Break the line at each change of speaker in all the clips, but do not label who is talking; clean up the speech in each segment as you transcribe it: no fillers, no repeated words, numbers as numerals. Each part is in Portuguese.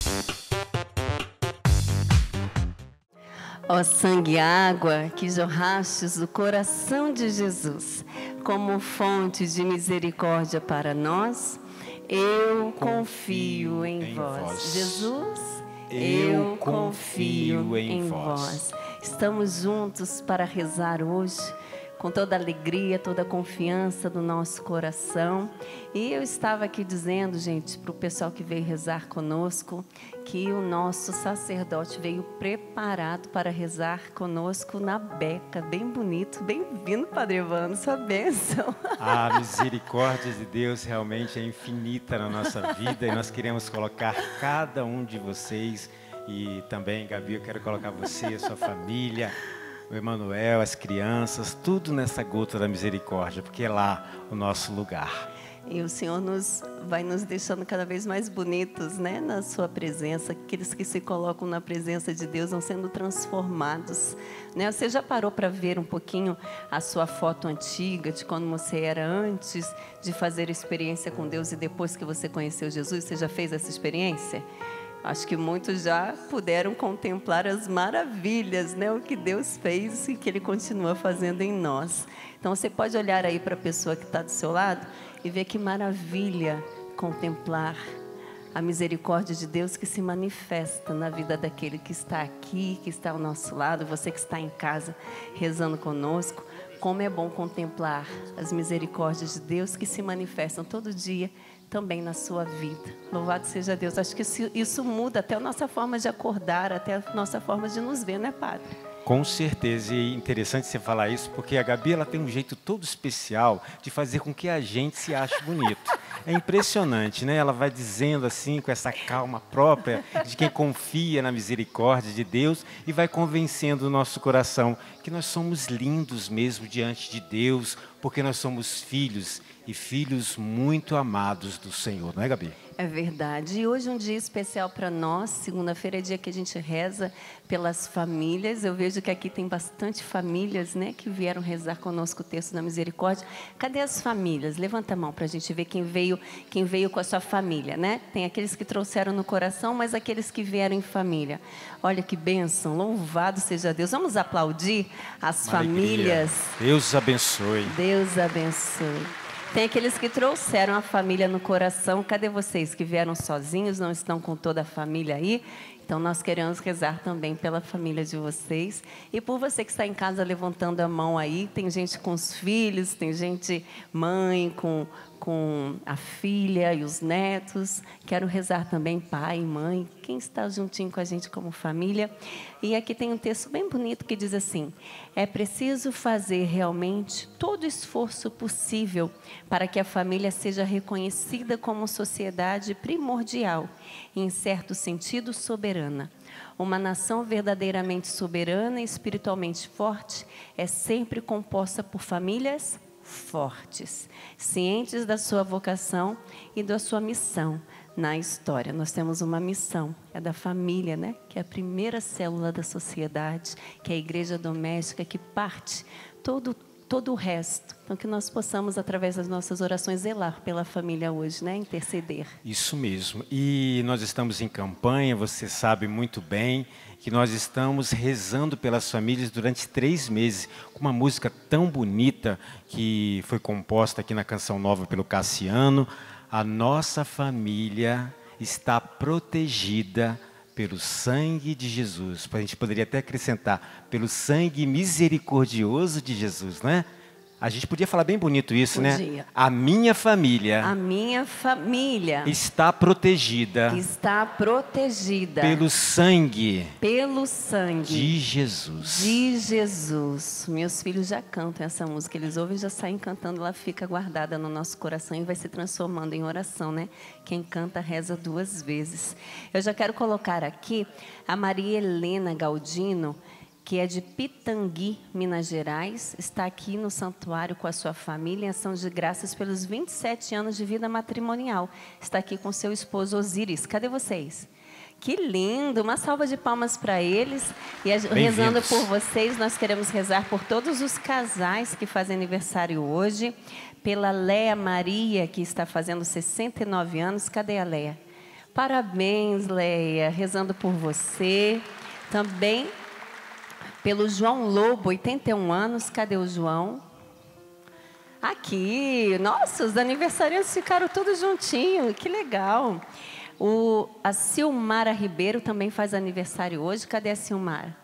Ó sangue e água que jorrastes do coração de Jesus, como fonte de misericórdia para nós, eu confio em vós. Jesus, eu confio em vós. Estamos juntos para rezar hoje, com toda a alegria, toda a confiança do nosso coração. E eu estava aqui dizendo, gente, para o pessoal que veio rezar conosco, que o nosso sacerdote veio preparado para rezar conosco na beca. Bem bonito, bem-vindo, Padre Evandro, sua bênção.
A misericórdia de Deus realmente é infinita na nossa vida e nós queremos colocar cada um de vocês, e também, Gabi, eu quero colocar você, a sua família, o Emanuel, as crianças, tudo nessa gota da misericórdia, porque é lá o nosso lugar.
E o Senhor vai nos deixando cada vez mais bonitos, né, na sua presença. Aqueles que se colocam na presença de Deus vão sendo transformados, né? Você já parou para ver um pouquinho a sua foto antiga, de quando você era antes de fazer experiência com Deus e depois que você conheceu Jesus? Você já fez essa experiência? Acho que muitos já puderam contemplar as maravilhas, né? O que Deus fez e que Ele continua fazendo em nós. Então, você pode olhar aí para a pessoa que está do seu lado e ver que maravilha contemplar a misericórdia de Deus que se manifesta na vida daquele que está aqui, que está ao nosso lado, você que está em casa rezando conosco. Como é bom contemplar as misericórdias de Deus que se manifestam todo dia também na sua vida. Louvado seja Deus. Acho que isso muda até a nossa forma de acordar, até a nossa forma de nos ver, né, Padre?
Com certeza, e é interessante você falar isso, porque a Gabi ela tem um jeito todo especial de fazer com que a gente se ache bonito. É impressionante, né? Ela vai dizendo assim, com essa calma própria de quem confia na misericórdia de Deus e vai convencendo o nosso coração que nós somos lindos mesmo diante de Deus, porque nós somos filhos e filhos muito amados do Senhor, não é, Gabi?
É verdade. E hoje é um dia especial para nós. Segunda-feira é dia que a gente reza pelas famílias. Eu vejo que aqui tem bastante famílias, né, que vieram rezar conosco o texto da misericórdia. Cadê as famílias? Levanta a mão para a gente ver quem veio com a sua família, né? Tem aqueles que trouxeram no coração, mas aqueles que vieram em família. Olha que bênção, louvado seja Deus. Vamos aplaudir as famílias.
Deus abençoe.
Deus abençoe. Tem aqueles que trouxeram a família no coração. Cadê vocês que vieram sozinhos, não estão com toda a família aí? Então, nós queremos rezar também pela família de vocês. E por você que está em casa levantando a mão aí, tem gente com os filhos, tem gente mãe com a filha e os netos. Quero rezar também pai e mãe, quem está juntinho com a gente como família. E aqui tem um texto bem bonito que diz assim: é preciso fazer realmente todo o esforço possível para que a família seja reconhecida como sociedade primordial e, em certo sentido, soberana. Uma nação verdadeiramente soberana e espiritualmente forte é sempre composta por famílias fortes, cientes da sua vocação e da sua missão na história. Nós temos uma missão, é da família, né? Que é a primeira célula da sociedade, que é a igreja doméstica, que parte todo o resto. Então, que nós possamos, através das nossas orações, zelar pela família hoje, né? Interceder.
Isso mesmo. E nós estamos em campanha, você sabe muito bem que nós estamos rezando pelas famílias durante 3 meses, com uma música tão bonita que foi composta aqui na Canção Nova pelo Cassiano. A nossa família está protegida pelo sangue de Jesus. A gente poderia até acrescentar, pelo sangue misericordioso de Jesus, né? A gente podia falar bem bonito isso, né? A minha família está protegida pelo sangue de Jesus.
Meus filhos já cantam essa música, eles ouvem e já saem cantando, ela fica guardada no nosso coração e vai se transformando em oração, né? Quem canta reza 2 vezes. Eu já quero colocar aqui a Maria Helena Galdino, que é de Pitangui, Minas Gerais, está aqui no santuário com a sua família em ação de graças pelos 27 anos de vida matrimonial. Está aqui com seu esposo Osíris. Cadê vocês? Que lindo! Uma salva de palmas para eles. E rezando por vocês, nós queremos rezar por todos os casais que fazem aniversário hoje. Pela Léa Maria, que está fazendo 69 anos. Cadê a Léa? Parabéns, Leia, rezando por você. Também pelo João Lobo, 81 anos. Cadê o João? Aqui. Nossa, os aniversariantes ficaram todos juntinhos. Que legal. A Silmara Ribeiro também faz aniversário hoje. Cadê a Silmara?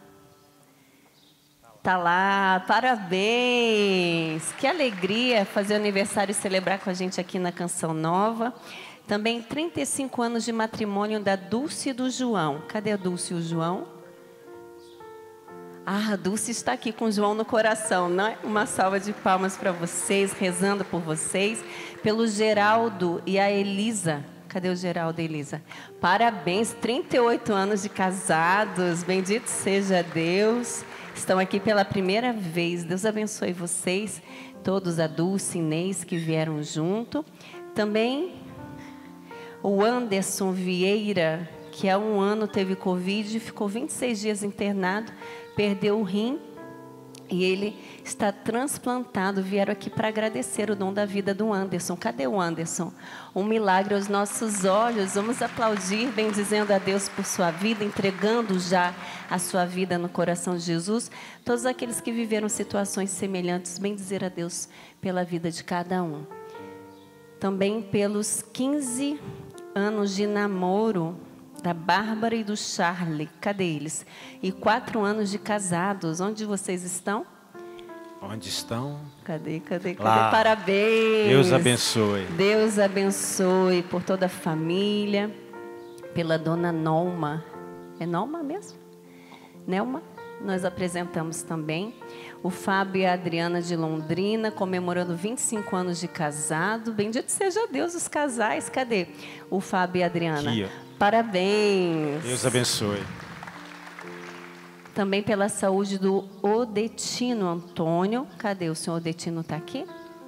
Tá lá, parabéns! Que alegria fazer o aniversário e celebrar com a gente aqui na Canção Nova. Também 35 anos de matrimônio da Dulce e do João. Cadê a Dulce e o João? Ah, a Dulce está aqui com o João no coração, né? Uma salva de palmas para vocês, rezando por vocês. Pelo Geraldo e a Elisa. Cadê o Geraldo e a Elisa? Parabéns, 38 anos de casados. Bendito seja Deus. Estão aqui pela primeira vez. Deus abençoe vocês, todos, a Dulce e Inês, que vieram junto. Também o Anderson Vieira, que há 1 ano teve Covid, ficou 26 dias internado, perdeu o rim e ele está transplantado. Vieram aqui para agradecer o dom da vida do Anderson. Cadê o Anderson? Um milagre aos nossos olhos. Vamos aplaudir, bendizendo a Deus por sua vida, entregando já a sua vida no coração de Jesus. Todos aqueles que viveram situações semelhantes, bendizer a Deus pela vida de cada um. Também pelos 15 anos de namoro da Bárbara e do Charlie. Cadê eles? E 4 anos de casados. Onde vocês estão?
Onde estão?
Cadê?
Lá.
Parabéns.
Deus abençoe.
Deus abençoe por toda a família. Pela dona Nolma. É Nolma mesmo? Nelma? Nós apresentamos também. O Fábio e a Adriana de Londrina, comemorando 25 anos de casado. Bendito seja Deus, os casais. Cadê o Fábio e a Adriana?
Aqui, ó.
Parabéns.
Deus abençoe.
Também pela saúde do Odetino Antônio. Cadê o senhor Odetino? Está aqui?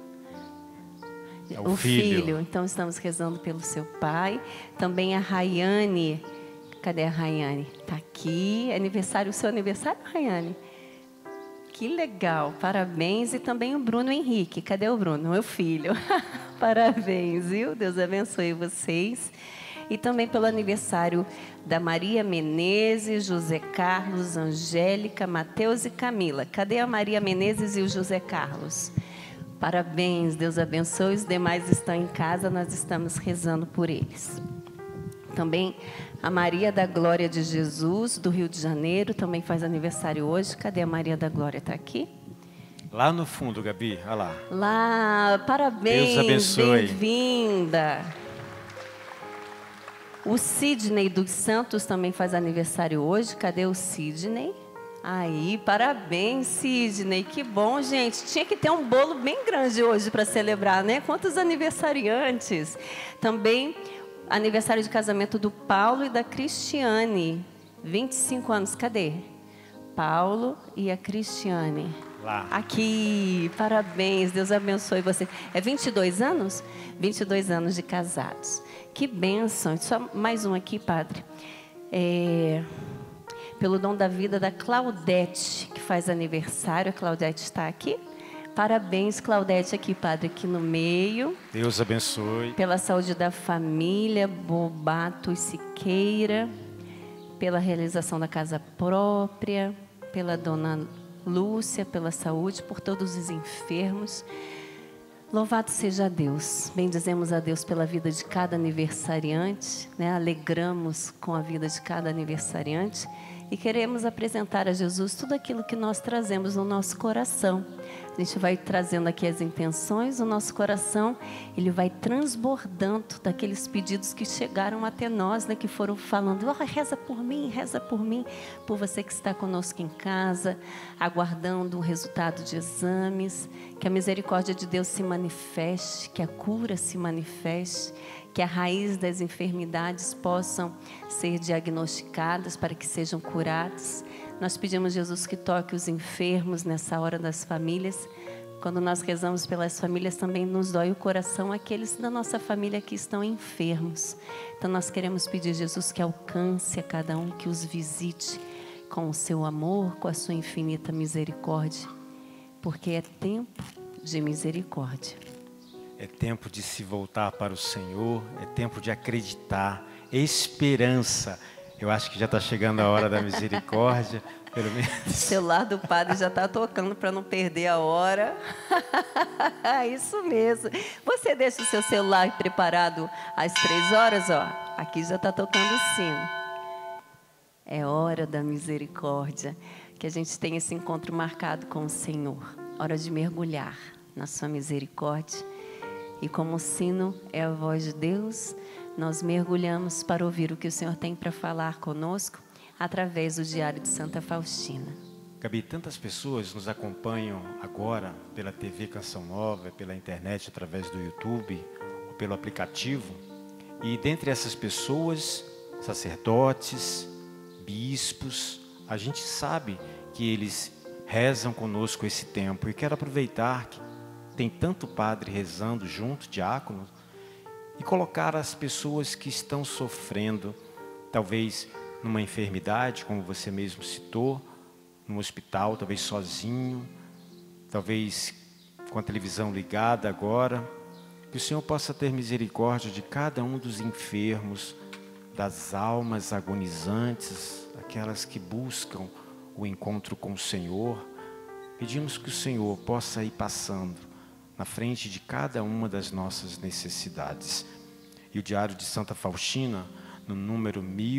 É o filho.
Então estamos rezando pelo seu pai. Também a Rayane. Cadê a Rayane? Está aqui. Aniversário, o seu aniversário, Rayane? Que legal, parabéns. E também o Bruno Henrique. Cadê o Bruno? Meu filho. Parabéns, viu? Deus abençoe vocês. E também pelo aniversário da Maria Menezes, José Carlos, Angélica, Mateus e Camila. Cadê a Maria Menezes e o José Carlos? Parabéns, Deus abençoe. Os demais estão em casa, nós estamos rezando por eles. Também a Maria da Glória de Jesus, do Rio de Janeiro, também faz aniversário hoje. Cadê a Maria da Glória? Está aqui?
Lá no fundo, Gabi, olha lá.
Lá, parabéns,
Deus abençoe.
Bem-vinda. O Sidney dos Santos também faz aniversário hoje. Cadê o Sidney? Aí, parabéns, Sidney. Que bom, gente. Tinha que ter um bolo bem grande hoje para celebrar, né? Quantos aniversariantes. Também aniversário de casamento do Paulo e da Cristiane. 25 anos. Cadê? Paulo e a Cristiane.
Lá.
Aqui, parabéns, Deus abençoe você. É 22 anos? 22 anos de casados. Que bênção. Só mais um aqui, padre. Pelo dom da vida da Claudete, que faz aniversário. A Claudete está aqui. Parabéns, Claudete, aqui, padre, aqui no meio.
Deus abençoe.
Pela saúde da família, Bobato e Siqueira. Pela realização da casa própria. Pela dona Lúcia, pela saúde, por todos os enfermos. Louvado seja Deus. Bendizemos a Deus pela vida de cada aniversariante, né? Alegramos com a vida de cada aniversariante e queremos apresentar a Jesus tudo aquilo que nós trazemos no nosso coração. A gente vai trazendo aqui as intenções, o nosso coração, ele vai transbordando daqueles pedidos que chegaram até nós, né, que foram falando, reza por mim, por você que está conosco em casa, aguardando o resultado de exames, que a misericórdia de Deus se manifeste, que a cura se manifeste, que a raiz das enfermidades possam ser diagnosticadas para que sejam curadas. Nós pedimos, Jesus, que toque os enfermos nessa hora das famílias. Quando nós rezamos pelas famílias, também nos dói o coração aqueles da nossa família que estão enfermos. Então nós queremos pedir, Jesus, que alcance a cada um, que os visite com o seu amor, com a sua infinita misericórdia. Porque é tempo de misericórdia.
É tempo de se voltar para o Senhor, é tempo de acreditar, esperança. Eu acho que já está chegando a hora da misericórdia, pelo menos.
O celular do padre já está tocando para não perder a hora. Isso mesmo. Você deixa o seu celular preparado às 3 horas, ó. Aqui já está tocando o sino. É hora da misericórdia, que a gente tem esse encontro marcado com o Senhor. Hora de mergulhar na sua misericórdia. E como o sino é a voz de Deus, nós mergulhamos para ouvir o que o Senhor tem para falar conosco através do Diário de Santa Faustina.
Gabi, tantas pessoas nos acompanham agora pela TV Canção Nova, pela internet, através do YouTube, ou pelo aplicativo. E dentre essas pessoas, sacerdotes, bispos, a gente sabe que eles rezam conosco esse tempo. E quero aproveitar que tem tanto padre rezando junto, diácono, e colocar as pessoas que estão sofrendo, talvez numa enfermidade, como você mesmo citou, no hospital, talvez sozinho, talvez com a televisão ligada agora, que o Senhor possa ter misericórdia de cada um dos enfermos, das almas agonizantes, aquelas que buscam o encontro com o Senhor. Pedimos que o Senhor possa ir passando na frente de cada uma das nossas necessidades. E o Diário de Santa Faustina, no número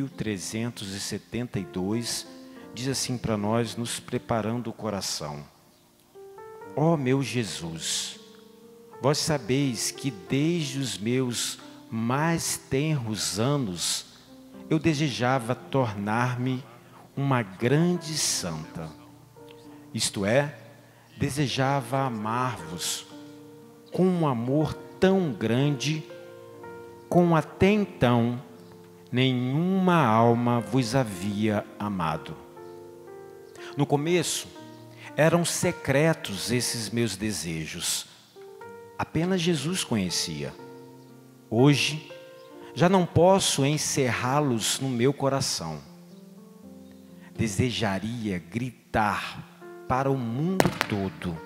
1372, diz assim para nós, nos preparando o coração: ó meu Jesus, vós sabeis que desde os meus mais tenros anos eu desejava tornar-me uma grande santa. Isto é, desejava amar-vos com um amor tão grande, como até então nenhuma alma vos havia amado. No começo, eram secretos esses meus desejos. Apenas Jesus conhecia. Hoje, já não posso encerrá-los no meu coração. Desejaria gritar para o mundo todo: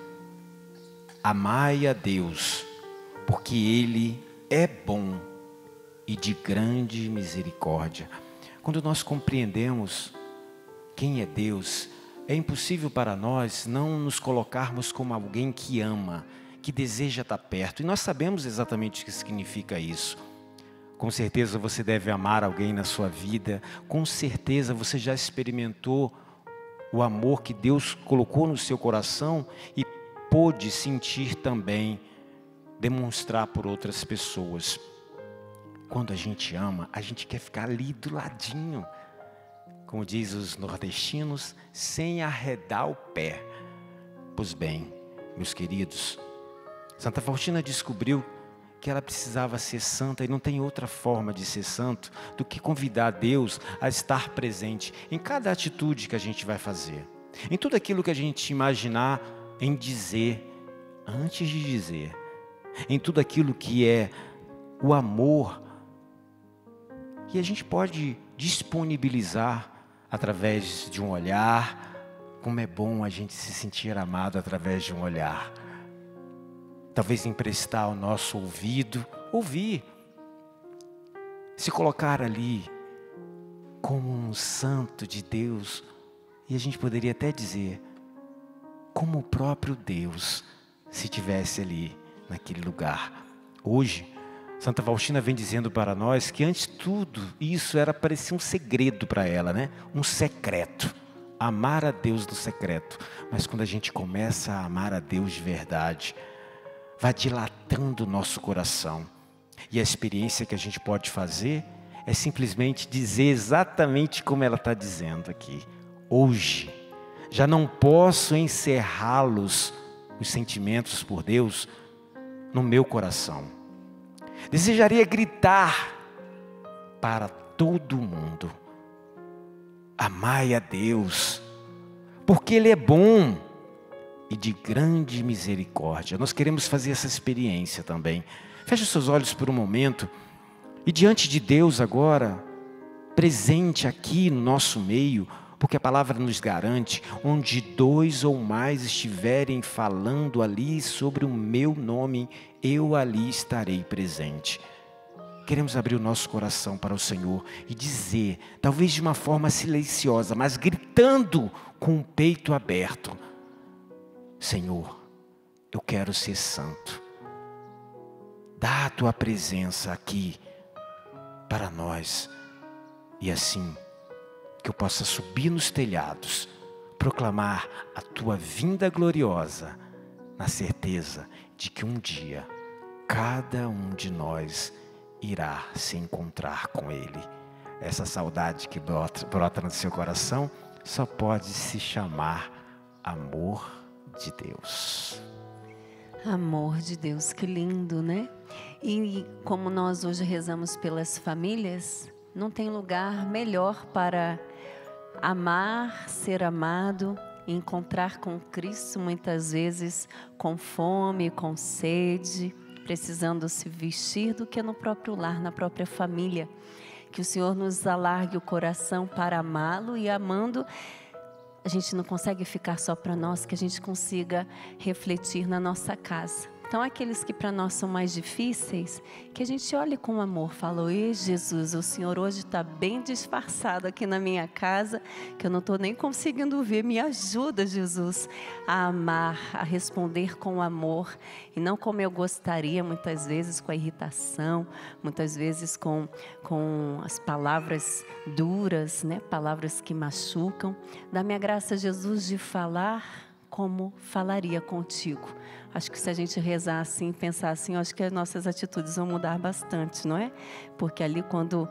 amai a Deus, porque Ele é bom e de grande misericórdia. Quando nós compreendemos quem é Deus, é impossível para nós não nos colocarmos como alguém que ama, que deseja estar perto. E nós sabemos exatamente o que significa isso. Com certeza você deve amar alguém na sua vida. Com certeza você já experimentou o amor que Deus colocou no seu coração e pôde sentir também, demonstrar por outras pessoas. Quando a gente ama, a gente quer ficar ali do ladinho, como diz os nordestinos, sem arredar o pé. Pois bem, meus queridos, Santa Faustina descobriu que ela precisava ser santa, e não tem outra forma de ser santo do que convidar Deus a estar presente em cada atitude que a gente vai fazer, em tudo aquilo que a gente imaginar em dizer, antes de dizer, em tudo aquilo que é o amor, que a gente pode disponibilizar através de um olhar. Como é bom a gente se sentir amado através de um olhar. Talvez emprestar o nosso ouvido, ouvir, se colocar ali como um santo de Deus, e a gente poderia até dizer, como o próprio Deus, se estivesse ali naquele lugar. Hoje, Santa Faustina vem dizendo para nós que antes de tudo, isso parecia um segredo para ela, né? Um secreto. Amar a Deus no secreto. Mas quando a gente começa a amar a Deus de verdade, vai dilatando o nosso coração. E a experiência que a gente pode fazer é simplesmente dizer exatamente como ela está dizendo aqui. Hoje, já não posso encerrá-los, os sentimentos por Deus, no meu coração. Desejaria gritar para todo mundo: amai a Deus, porque Ele é bom e de grande misericórdia. Nós queremos fazer essa experiência também. Feche os seus olhos por um momento e diante de Deus agora, presente aqui no nosso meio, porque a palavra nos garante, onde 2 ou mais estiverem falando ali sobre o meu nome, eu ali estarei presente. queremos abrir o nosso coração para o Senhor e dizer, talvez de uma forma silenciosa, mas gritando com o peito aberto: Senhor, eu quero ser santo. Dá a tua presença aqui para nós. E assim, que eu possa subir nos telhados, proclamar a tua vinda gloriosa, na certeza de que um dia, cada um de nós irá se encontrar com Ele. Essa saudade que brota no seu coração só pode se chamar amor de Deus.
Amor de Deus, que lindo, né? E como nós hoje rezamos pelas famílias, não tem lugar melhor para amar, ser amado, encontrar com Cristo, muitas vezes com fome, com sede, precisando se vestir, do que no próprio lar, na própria família. Que o Senhor nos alargue o coração para amá-lo, e amando, a gente não consegue ficar só para nós, que a gente consiga refletir na nossa casa. Então, aqueles que para nós são mais difíceis, que a gente olhe com amor, fala: oi Jesus, o Senhor hoje está bem disfarçado aqui na minha casa, que eu não estou nem conseguindo ver, me ajuda, Jesus, a amar, a responder com amor, e não como eu gostaria, muitas vezes com a irritação, muitas vezes com as palavras duras, né? Palavras que machucam. Dá-me a graça, Jesus, de falar como falaria contigo. Acho que se a gente rezar assim, pensar assim, acho que as nossas atitudes vão mudar bastante, não é? Porque ali, quando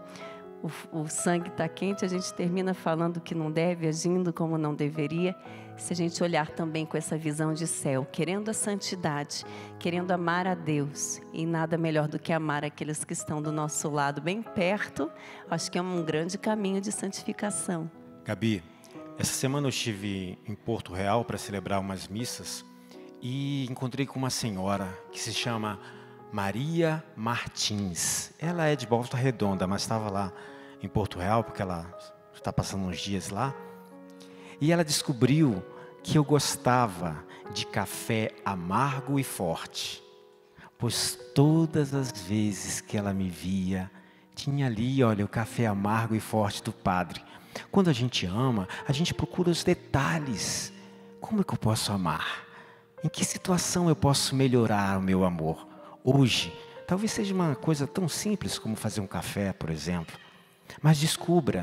o sangue está quente, a gente termina falando o que não deve, agindo como não deveria. Se a gente olhar também com essa visão de céu, querendo a santidade, querendo amar a Deus, e nada melhor do que amar aqueles que estão do nosso lado, bem perto, acho que é um grande caminho de santificação.
Gabi, essa semana eu estive em Porto Real para celebrar umas missas e encontrei com uma senhora que se chama Maria Martins. Ela é de Volta Redonda, mas estava lá em Porto Real porque ela está passando uns dias lá. E ela descobriu que eu gostava de café amargo e forte, pois todas as vezes que ela me via, tinha ali, olha, o café amargo e forte do padre. Quando a gente ama, a gente procura os detalhes. Como é que eu posso amar? Em que situação eu posso melhorar o meu amor? Hoje, talvez seja uma coisa tão simples como fazer um café, por exemplo. Mas descubra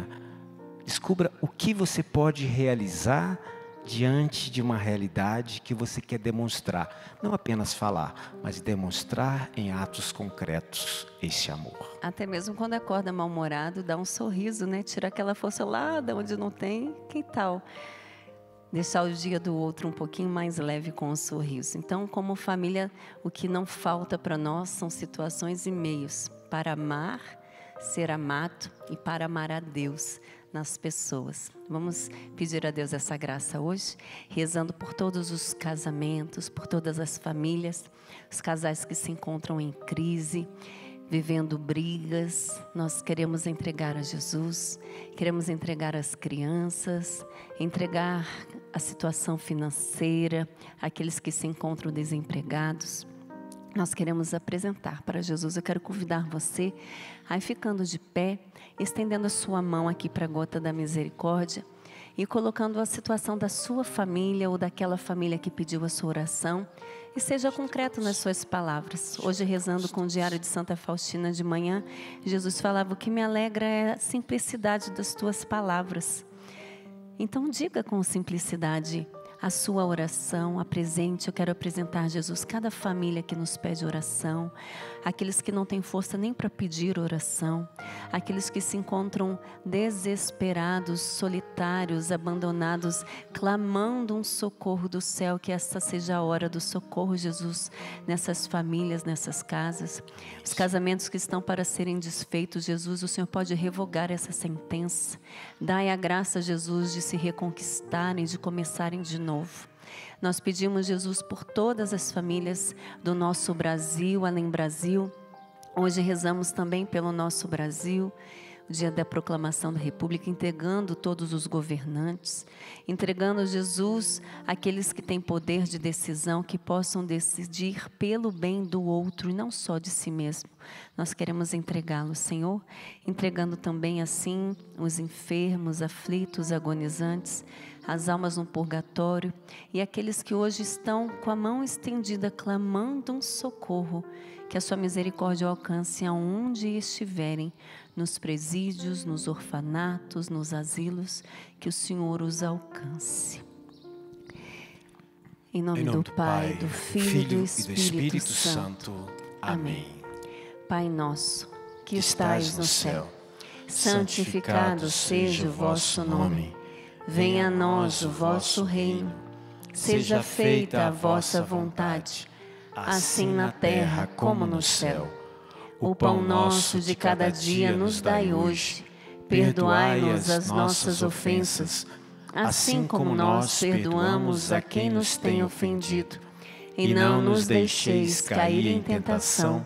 o que você pode realizar diante de uma realidade que você quer demonstrar. Não apenas falar, mas demonstrar em atos concretos esse amor.
Até mesmo quando acorda mal-humorado, dá um sorriso, né? Tira aquela força lá de onde não tem, que tal? Deixar o dia do outro um pouquinho mais leve com um sorriso. Então, como família, o que não falta para nós são situações e meios para amar, ser amado e para amar a Deus nas pessoas. Vamos pedir a Deus essa graça hoje, rezando por todos os casamentos, por todas as famílias, os casais que se encontram em crise, vivendo brigas. Nós queremos entregar a Jesus, queremos entregar as crianças, entregar a situação financeira, aqueles que se encontram desempregados. Nós queremos apresentar para Jesus. Eu quero convidar você a ir ficando de pé, estendendo a sua mão aqui para a gota da misericórdia e colocando a situação da sua família ou daquela família que pediu a sua oração. E seja concreto nas suas palavras. Hoje, rezando com o Diário de Santa Faustina de manhã, Jesus falava: o que me alegra é a simplicidade das tuas palavras. Então diga com simplicidade a sua oração, apresente. Eu quero apresentar, Jesus, cada família que nos pede oração, aqueles que não têm força nem para pedir oração, aqueles que se encontram desesperados, solitários, abandonados, clamando um socorro do céu, que essa seja a hora do socorro, Jesus, nessas famílias, nessas casas. Os casamentos que estão para serem desfeitos, Jesus, o Senhor pode revogar essa sentença. Dai a graça, Jesus, de se reconquistarem, de começarem de novo. Nós pedimos, Jesus, por todas as famílias do nosso Brasil, além Brasil. Hoje rezamos também pelo nosso Brasil. dia da proclamação da República, entregando todos os governantes, entregando, Jesus, aqueles que têm poder de decisão, que possam decidir pelo bem do outro e não só de si mesmo. Nós queremos entregá-lo, Senhor, entregando também assim os enfermos, aflitos, agonizantes, as almas no purgatório e aqueles que hoje estão com a mão estendida clamando um socorro, que a sua misericórdia alcance aonde estiverem, nos presídios, nos orfanatos, nos asilos, que o Senhor os alcance. Em nome do Pai, do Filho e do Espírito Santo. Amém. Pai nosso, que estais no céu, santificado seja o vosso nome. Venha a nós o vosso reino. Seja feita a vossa vontade, assim na terra como no céu. O pão nosso de cada dia nos dai hoje. Perdoai-nos as nossas ofensas, assim como nós perdoamos a quem nos tem ofendido. E não nos deixeis cair em tentação,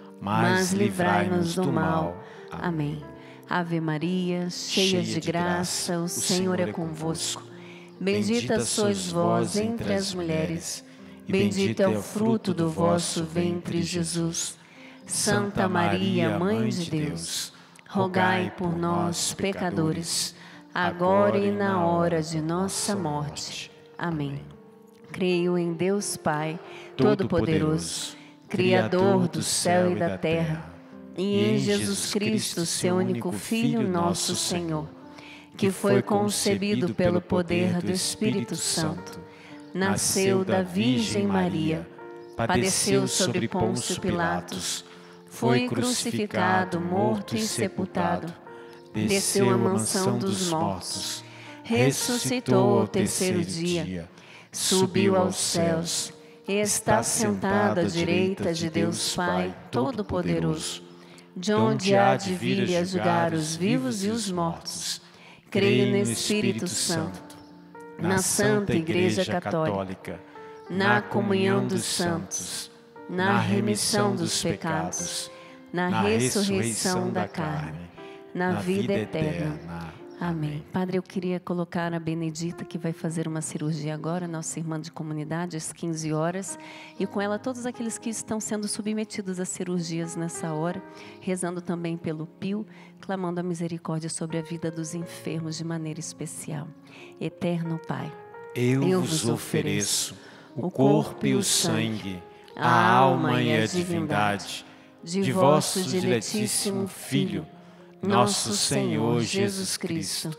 mas livrai-nos do mal. Amém. Ave Maria, cheia de graça, o Senhor é convosco. Bendita sois vós entre as mulheres, bendito é o fruto do vosso ventre, Jesus. Santa Maria, Mãe de Deus, rogai por nós, pecadores, agora e na hora de nossa morte. Amém. Creio em Deus Pai, Todo-Poderoso, Criador do céu e da terra, e em Jesus Cristo, seu único Filho, nosso Senhor, que foi concebido pelo poder do Espírito Santo, nasceu da Virgem Maria, padeceu sob Pôncio Pilatos, foi crucificado, morto e sepultado, desceu à mansão dos mortos, ressuscitou ao terceiro dia, subiu aos céus, e está sentado à direita de Deus Pai Todo-Poderoso, de onde há de vir a julgar os vivos e os mortos. Creio no Espírito Santo, na Santa Igreja Católica, na comunhão dos santos, na remissão dos pecados, na ressurreição da carne, na vida eterna. Amém. Padre, eu queria colocar a Benedita, que vai fazer uma cirurgia agora, nossa irmã de comunidade, às 15 horas, e com ela todos aqueles que estão sendo submetidos a cirurgias nessa hora, rezando também pelo Pio, clamando a misericórdia sobre a vida dos enfermos de maneira especial. Eterno Pai,
eu vos ofereço o corpo e o sangue, a alma e a divindade de vosso diletíssimo Filho, nosso Senhor Jesus Cristo,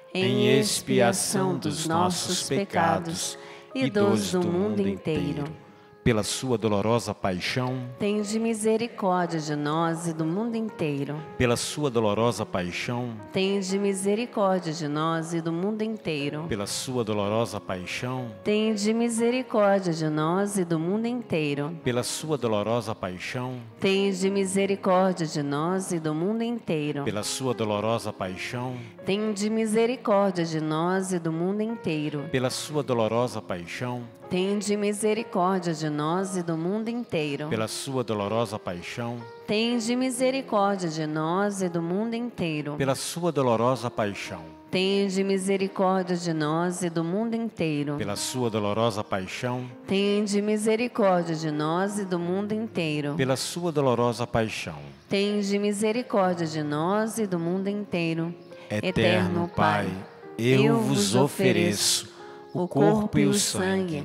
em expiação dos nossos pecados e dos do mundo inteiro. Pela sua dolorosa paixão,
tende misericórdia de nós e do mundo inteiro.
Pela sua dolorosa paixão,
tende misericórdia de nós e do mundo inteiro.
Pela sua dolorosa paixão,
tende misericórdia de nós e do mundo inteiro.
Pela sua dolorosa paixão,
tende misericórdia de nós e do mundo inteiro.
Pela sua dolorosa paixão,
tende misericórdia de nós e do mundo inteiro.
Pela sua dolorosa paixão,
tende misericórdia de nós e do mundo inteiro.
Pela sua dolorosa paixão,
tende misericórdia de nós e do mundo inteiro.
Pela sua dolorosa paixão,
tende misericórdia de nós e do mundo inteiro.
Pela sua dolorosa paixão,
tende misericórdia de nós e do mundo inteiro.
Pela sua dolorosa paixão,
tende misericórdia de nós e do mundo inteiro.
Eterno Pai, eu vos ofereço o corpo e o sangue,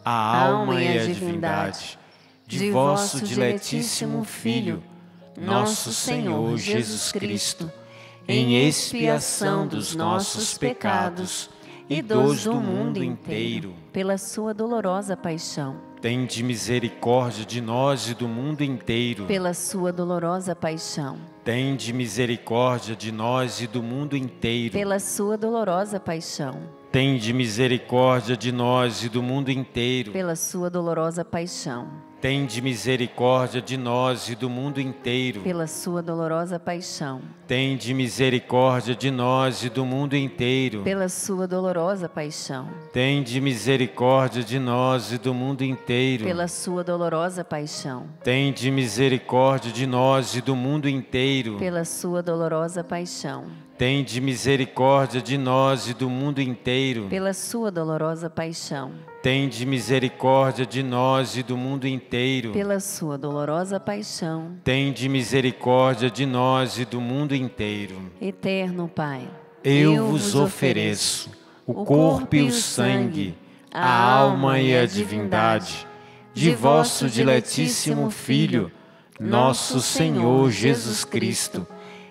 a alma e a divindade de vosso diletíssimo Filho, nosso Senhor Jesus Cristo, em expiação dos nossos pecados e dos do mundo inteiro.
Pela sua dolorosa paixão,
tende misericórdia de nós e do mundo inteiro.
Pela sua dolorosa paixão,
tende misericórdia de nós e do mundo inteiro.
Pela sua dolorosa paixão,
tende misericórdia de nós e do mundo inteiro.
Pela sua dolorosa paixão,
tende misericórdia de nós e do mundo inteiro.
Pela sua dolorosa paixão,
Tende misericórdia de nós e do mundo inteiro.
pela sua dolorosa paixão,
Tende misericórdia de nós e do mundo inteiro.
pela sua dolorosa paixão,
Tende misericórdia de nós e do mundo inteiro.
pela sua dolorosa paixão,
Tende misericórdia de nós e do mundo inteiro.
pela sua dolorosa paixão,
Tende misericórdia de nós e do mundo inteiro.
pela sua dolorosa paixão.
Tende misericórdia de nós e do mundo inteiro.
Eterno Pai,
Eu vos ofereço o corpo e o sangue, a alma e a divindade de vosso diletíssimo Filho, nosso Senhor Jesus Cristo,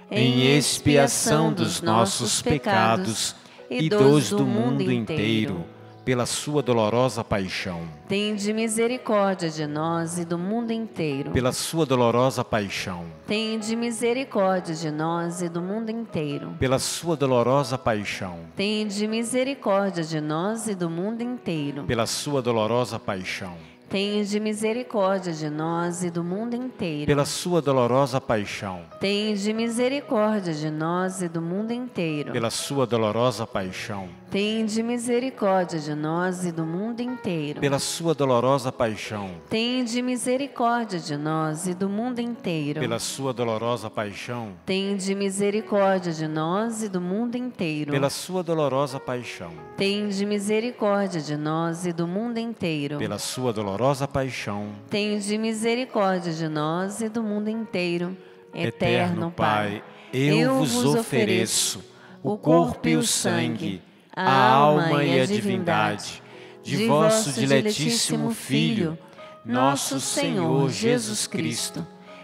em expiação dos nossos pecados e dos do mundo inteiro, pela sua dolorosa paixão.
Tende misericórdia de nós e do mundo inteiro.
Pela sua dolorosa paixão.
Tende misericórdia de nós e do mundo inteiro.
Pela sua dolorosa paixão.
Tende misericórdia de nós e do mundo inteiro.
Pela sua dolorosa paixão.
Tende misericórdia de nós e do mundo inteiro.
Pela sua dolorosa paixão.
Tende misericórdia de nós e do mundo inteiro.
Pela sua dolorosa paixão.
Tende misericórdia de nós e do mundo inteiro.
Pela sua dolorosa paixão.
Tende misericórdia de nós e do mundo inteiro.
Pela sua dolorosa paixão.
Tende misericórdia de nós e do mundo inteiro.
Pela sua dolorosa paixão.
Tende misericórdia de nós e do mundo inteiro.
Pela sua dolorosa paixão.
Tende misericórdia de nós e do mundo inteiro.
Eterno Pai, eu vos ofereço o corpo e o sangue, a alma e a divindade de vosso diletíssimo Filho, nosso Senhor Jesus Cristo,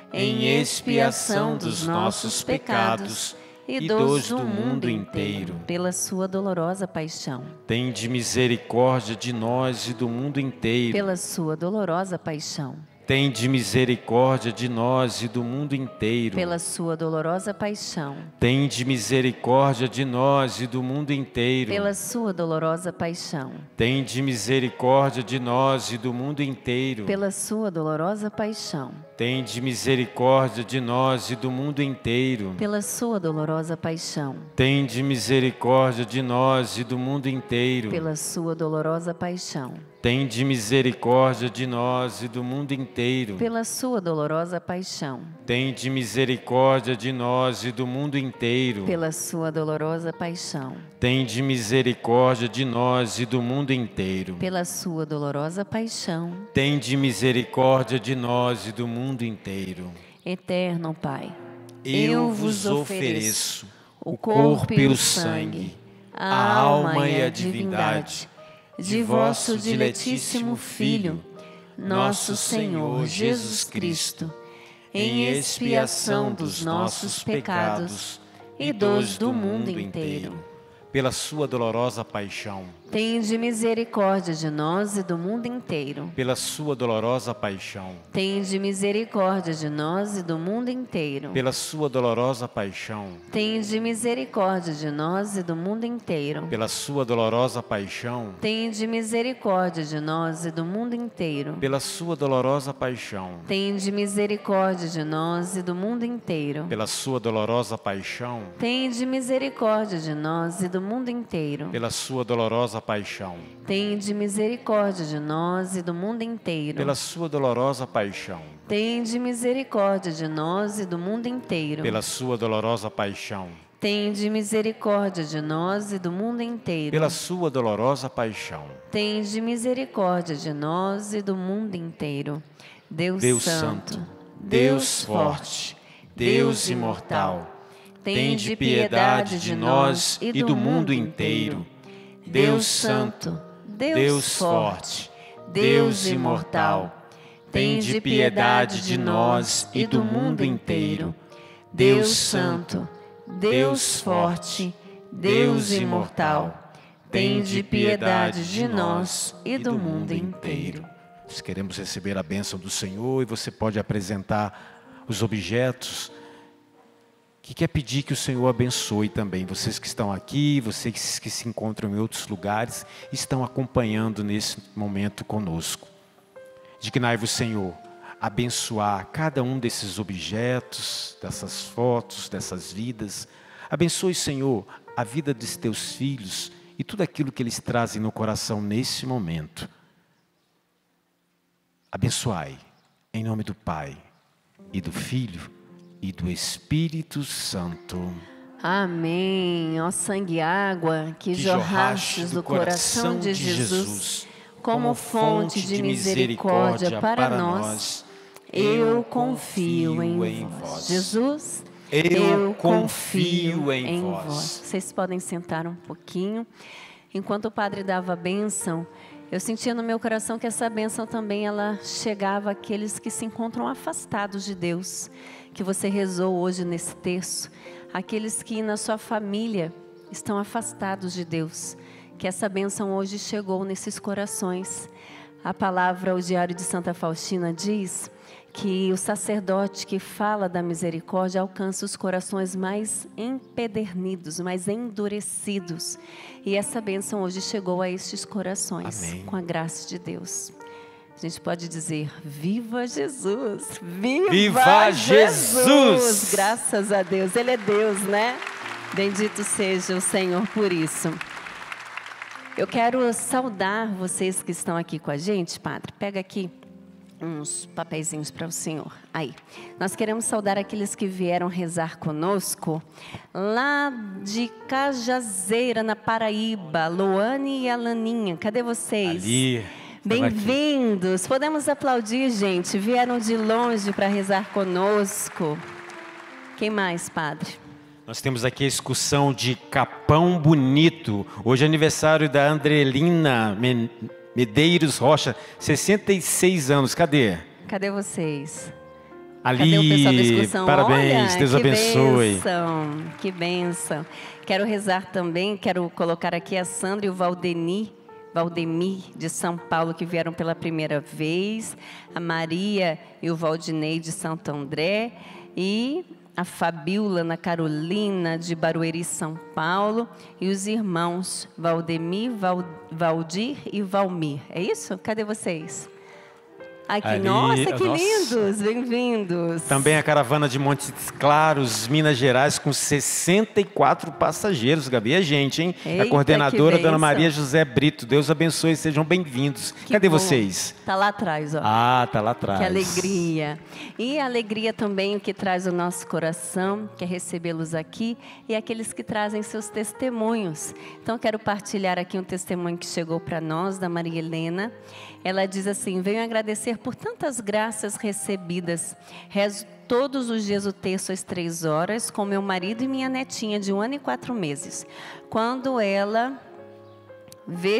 em expiação dos nossos pecados e dos do mundo inteiro.
Pela sua dolorosa paixão.
Tende misericórdia de nós e do mundo inteiro.
Pela sua dolorosa paixão.
Tende misericórdia de nós e do mundo inteiro.
Pela sua dolorosa paixão.
Tende misericórdia de nós e do mundo inteiro.
Pela sua dolorosa paixão.
Tende misericórdia de nós e do mundo inteiro.
Pela sua dolorosa paixão.
Tende misericórdia de nós e do mundo inteiro.
Pela sua dolorosa paixão.
Tende misericórdia de nós e do mundo inteiro.
Pela sua dolorosa paixão.
Tende misericórdia de nós e do mundo inteiro.
Pela sua dolorosa paixão.
Tende misericórdia de nós e do mundo inteiro.
Pela sua dolorosa paixão.
Tende misericórdia de nós e do mundo inteiro.
Pela sua dolorosa paixão.
Tende misericórdia de nós e do mundo inteiro.
Eterno Pai,
eu vos ofereço o corpo e o sangue, a alma e a divindade de vosso diletíssimo Filho, nosso Senhor Jesus Cristo, em expiação dos nossos pecados e dos do mundo inteiro. Pela sua dolorosa paixão.
Tende misericórdia de nós e do mundo inteiro.
Pela sua dolorosa paixão.
Tende misericórdia de nós e do mundo inteiro.
Pela sua dolorosa paixão.
Tende misericórdia de nós e do mundo inteiro.
Pela sua dolorosa paixão.
Tende misericórdia de nós e do mundo inteiro.
Pela sua dolorosa paixão.
Tende misericórdia de nós e do mundo inteiro.
Pela sua dolorosa paixão.
Tende misericórdia de nós e do mundo inteiro.
Pela sua dolorosa paixão.
Tende misericórdia de nós e do mundo inteiro.
Pela sua dolorosa paixão.
Tende misericórdia de nós e do mundo inteiro.
Pela sua dolorosa paixão.
Tende misericórdia de nós e do mundo inteiro.
Pela sua dolorosa paixão.
Tende misericórdia de nós e do mundo inteiro. Deus Santo, Deus forte, Deus imortal, tende piedade de nós e do mundo inteiro. Deus Santo, Deus forte, Deus imortal, tende piedade de nós e do mundo inteiro. Deus Santo, Deus forte, Deus imortal, tende piedade de nós e do mundo inteiro.
Nós queremos receber a bênção do Senhor e você pode apresentar os objetos que quer pedir que o Senhor abençoe também. Vocês que estão aqui, vocês que se encontram em outros lugares, estão acompanhando nesse momento conosco. Dignai-vos, Senhor, abençoar cada um desses objetos, dessas fotos, dessas vidas. Abençoe, Senhor, a vida dos teus filhos e tudo aquilo que eles trazem no coração nesse momento. Abençoai, em nome do Pai, e do Filho, e do Espírito Santo.
Amém. Ó sangue e água que jorrastes do coração de Jesus, como fonte de misericórdia para nós, eu confio em vós. Jesus, eu confio em vós. Vocês podem sentar um pouquinho. Enquanto o padre dava a bênção, eu sentia no meu coração que essa bênção também ela chegava àqueles que se encontram afastados de Deus, que você rezou hoje nesse texto, aqueles que na sua família estão afastados de Deus, que essa bênção hoje chegou nesses corações. A palavra, o Diário de Santa Faustina diz que o sacerdote que fala da misericórdia alcança os corações mais empedernidos, mais endurecidos. E essa bênção hoje chegou a estes corações. Amém. Com a graça de Deus. A gente pode dizer, viva Jesus! Viva Jesus! Graças a Deus, Ele é Deus, né? Bendito seja o Senhor por isso. Eu quero saudar vocês que estão aqui com a gente, Padre. Pega aqui uns papeizinhos para o Senhor. Aí, nós queremos saudar aqueles que vieram rezar conosco, lá de Cajazeira, na Paraíba, Loane e Alaninha. Cadê vocês?
Ali.
Bem-vindos. Podemos aplaudir, gente. Vieram de longe para rezar conosco. Quem mais, Padre?
Nós temos aqui a excursão de Capão Bonito. Hoje é aniversário da Andrelina Medeiros Rocha, 66 anos. Cadê?
Cadê vocês?
Ali,
cadê o pessoal da excursão?
Parabéns,
olha,
Deus abençoe.
Bênção, que bênção. Quero rezar também, quero colocar aqui a Sandra e o Valdemir de São Paulo, que vieram pela primeira vez, a Maria e o Valdinei de Santo André, e a Fabiola, na Carolina, de Barueri, São Paulo, e os irmãos Valdemir, Valdir e Valmir. É isso? Cadê vocês? Aqui,
Ali,
nossa, que lindos! Bem-vindos!
Também a caravana de Montes Claros, Minas Gerais, com 64 passageiros, Gabi. É gente, hein?
Eita,
a coordenadora, Dona Maria José Brito. Deus abençoe, sejam bem-vindos. Cadê vocês?
Está lá atrás, ó.
Ah, tá lá atrás.
Que alegria. E a alegria também o que traz o nosso coração, que é recebê-los aqui, e aqueles que trazem seus testemunhos. Então, quero partilhar aqui um testemunho que chegou para nós, da Maria Helena. Ela diz assim: venho agradecer por tantas graças recebidas. Rezo todos os dias o texto às 3 horas com meu marido e minha netinha de 1 ano e 4 meses. Quando ela vê,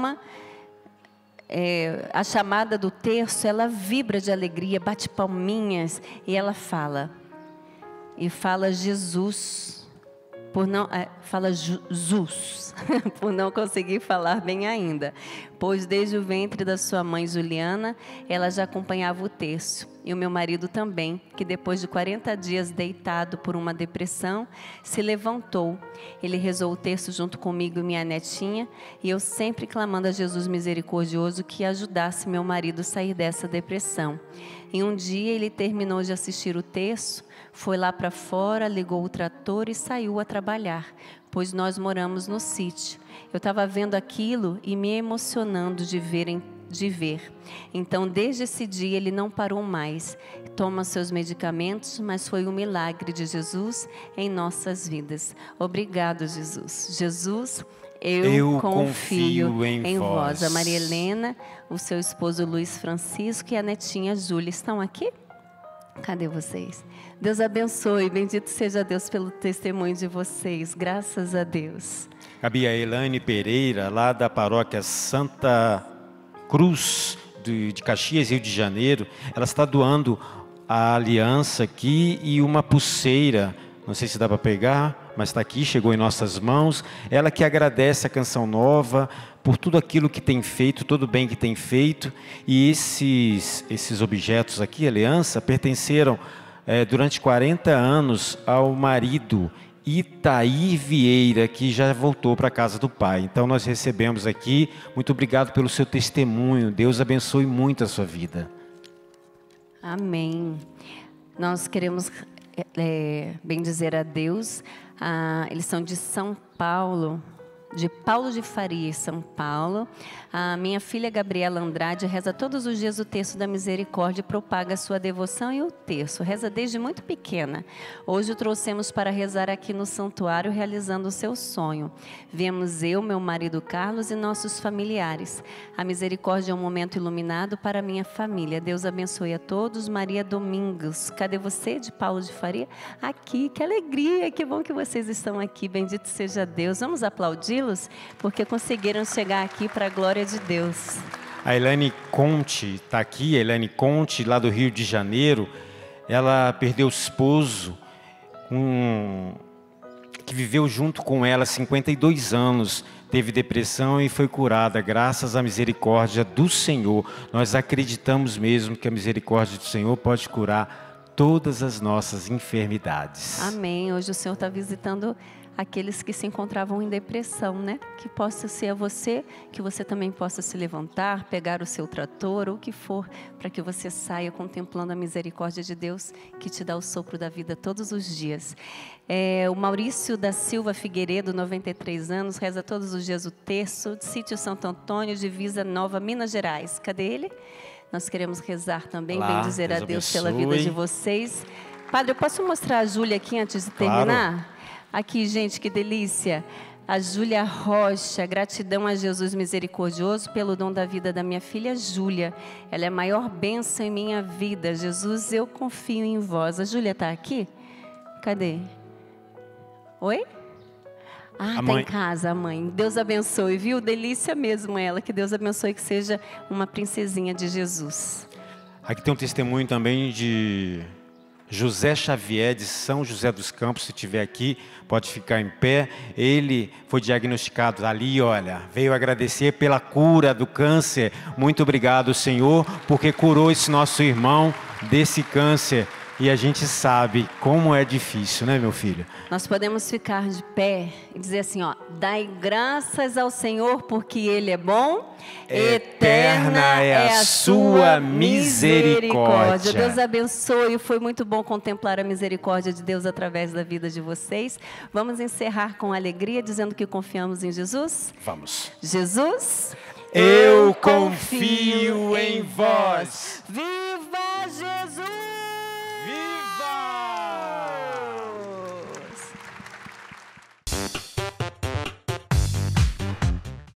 a chamada do terço, ela vibra de alegria, bate palminhas e ela fala. E fala Jesus. Fala Jesus, por não conseguir falar bem ainda, pois desde o ventre da sua mãe Juliana, ela já acompanhava o terço, e o meu marido também, que depois de 40 dias deitado por uma depressão, se levantou. Ele rezou o terço junto comigo e minha netinha, e eu sempre clamando a Jesus misericordioso que ajudasse meu marido a sair dessa depressão. E um dia ele terminou de assistir o terço, foi lá para fora, ligou o trator e saiu a trabalhar, pois nós moramos no sítio. Eu estava vendo aquilo e me emocionando de ver. Então, desde esse dia, ele não parou mais. Toma seus medicamentos, mas foi um milagre de Jesus em nossas vidas. Obrigado, Jesus. Jesus, eu confio em vós. A Maria Helena, o seu esposo Luiz Francisco e a netinha Júlia estão aqui? Cadê vocês? Deus abençoe, bendito seja Deus pelo testemunho de vocês, graças a Deus.
Gabi, a Elaine Pereira, lá da paróquia Santa Cruz de Caxias, Rio de Janeiro, ela está doando a aliança aqui e uma pulseira, não sei se dá para pegar, mas está aqui, chegou em nossas mãos. Ela que agradece a Canção Nova por tudo aquilo que tem feito, todo o bem que tem feito, e esses objetos aqui, aliança, pertenceram durante 40 anos ao marido, Itaí Vieira, que já voltou para a casa do Pai. Então nós recebemos aqui. Muito obrigado pelo seu testemunho. Deus abençoe muito a sua vida.
Amém. Nós queremos bendizer a Deus. Eles são de São Paulo, de Paulo de Faria, São Paulo. A minha filha Gabriela Andrade reza todos os dias o terço da misericórdia e propaga a sua devoção e o terço. Reza desde muito pequena. Hoje o trouxemos para rezar aqui no santuário, realizando o seu sonho. Viemos eu, meu marido Carlos e nossos familiares. A misericórdia é um momento iluminado para a minha família. Deus abençoe a todos. Maria Domingos. Cadê você, de Paulo de Faria? Aqui, que alegria, que bom que vocês estão aqui. Bendito seja Deus. Vamos aplaudi-los, porque conseguiram chegar aqui para a glória de Deus.
A Elaine Conte está aqui, a Elaine Conte, lá do Rio de Janeiro. Ela perdeu o esposo, que viveu junto com ela 52 anos, teve depressão e foi curada, graças à misericórdia do Senhor. Nós acreditamos mesmo que a misericórdia do Senhor pode curar todas as nossas enfermidades.
Amém. Hoje o Senhor está visitando aqueles que se encontravam em depressão, né? Que possa ser a você, que você também possa se levantar, pegar o seu trator, ou o que for, para que você saia contemplando a misericórdia de Deus, que te dá o sopro da vida todos os dias. O Maurício da Silva Figueiredo, 93 anos, reza todos os dias o terço, de Sítio Santo Antônio, divisa Nova, Minas Gerais. Cadê ele? Nós queremos rezar também, bendizer a Deus pela vida de vocês. Padre, eu posso mostrar a Júlia aqui antes de terminar? Claro. Aqui, gente, que delícia. A Júlia Rocha, gratidão a Jesus misericordioso pelo dom da vida da minha filha Júlia. Ela é a maior bênção em minha vida. Jesus, eu confio em vós. A Júlia está aqui? Cadê? Oi? Está em casa, a mãe. Deus abençoe, viu? Delícia mesmo ela. Que Deus abençoe, que seja uma princesinha de Jesus.
Aqui tem um testemunho também de José Xavier, de São José dos Campos. Se estiver aqui, pode ficar em pé. Ele foi diagnosticado ali, olha, veio agradecer pela cura do câncer. Muito obrigado, Senhor, porque curou esse nosso irmão desse câncer. E a gente sabe como é difícil, né, meu filho?
Nós podemos ficar de pé e dizer assim, ó: dai graças ao Senhor porque Ele é bom, eterna é a sua misericórdia. Deus abençoe, foi muito bom contemplar a misericórdia de Deus através da vida de vocês. Vamos encerrar com alegria, dizendo que confiamos em Jesus?
Vamos.
Jesus,
eu confio